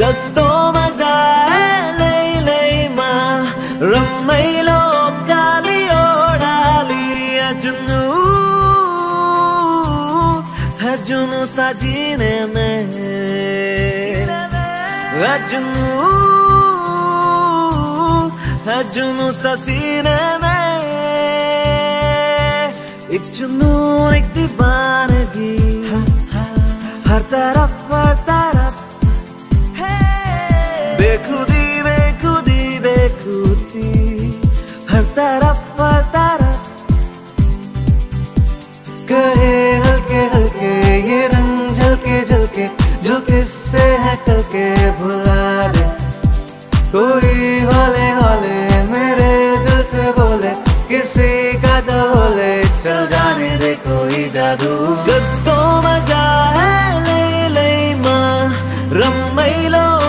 कस्तो मजा लैलैमा रमाइलो काली ओढाली जुनू साजिने में जुनू ससीने में एक जुनून एक दीवानगी हर तरफ बेखुदी बेखुदी बेखुदी हर तरफ कहे हल्के हल्के ये रंग झलके झलके जो किससे है कल के भुला दे कोई हौले हौले मेरे दिल से बोले किसी का दौले चल जाने दे कोई जादू कस्तो मजा है लैलैमा रमाइलो